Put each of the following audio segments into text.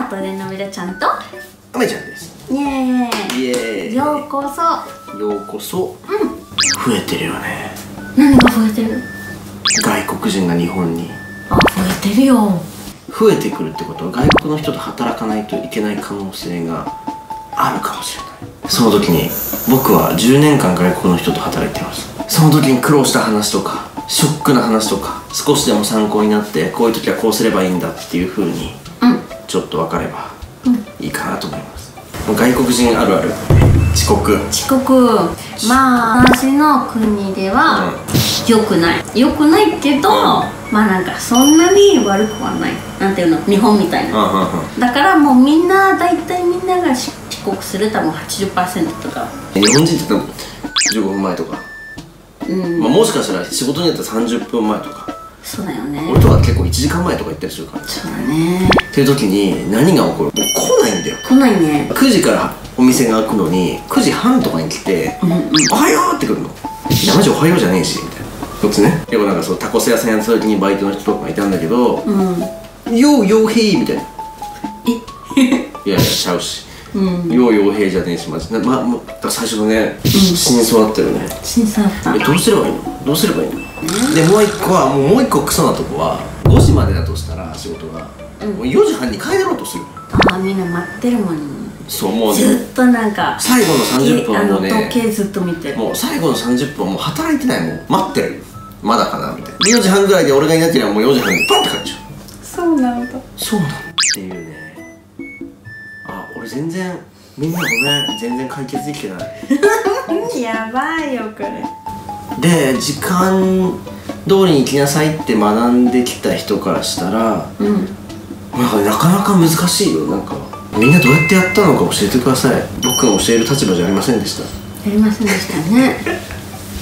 トレのみらちゃんと梅ちゃんです。 イエーイ。 イエーイ。 ようこそ。 ようこそ。増えてるよね。 何が増えてる？ 外国人が日本に。 あ、増えてるよ。 増えてくるってことは外国の人と働かないといけない可能性があるかもしれない。その時に僕は10年間外国の人と働いています。その時に苦労した話とかショックな話とか少しでも参考になって、こういう時はこうすればいいんだっていう風にちょっと分かればいいかなと思います。外国人あるある、遅刻。 まあ私の国では良くないけど、まあなんかそんなに悪くはない、なんていうの、日本みたいな。だからもうみんな大体みんなが遅刻する多分 80% とか。 日本人って多分15分前とか、まあもしかしたら仕事によっては30分前とか。 そうだよね。 俺とか結構1時間前とか行ったりするから。 そうだね。 っていう時に何が起こる？もう来ないんだよ。 来ないね。 9時からお店が開くのに9時半とかに来て「おはよう!」って来るの。いやマジおはようじゃねえしみたいな。こっちね。でもなんかそうタコス屋さんやった時にバイトの人とかがいたんだけど「ようようへい」みたいな。いやいやちゃうし。ようようへいじゃねえし、マジ最初のね死にそうだったよね。 死にそうだった。 どうすればいいの？どうすればいいの？でもう一個はもう一個クソなとこは5時までだとしたら仕事がもう4時半に帰ろうとする。 ああ、みんな待ってるもんね。 そうもうね、 ずっとなんか最後の30分はもうね、 時計ずっと見てる。もう最後の30分はもう働いてない、もう待ってる、まだかなみたいな。で4時半ぐらいで俺がいなければもう4時半にパンって帰っちゃう。 そうなんだ。 そうなのっていうね。あ、俺全然みんなごめん、全然解決できてないやばいよこれ。 で時間通りに行きなさいって学んできた人からしたら、なかなか難しいよ。なんかみんなどうやってやったのか教えてください。僕が教える立場じゃありませんでした。 やりませんでしたね。 ということで、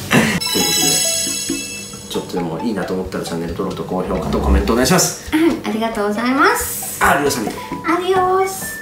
ちょっとでもいいなと思ったらチャンネル登録と高評価とコメントお願いします。 ありがとうございます。 アディオスアミゴ。 アディオス。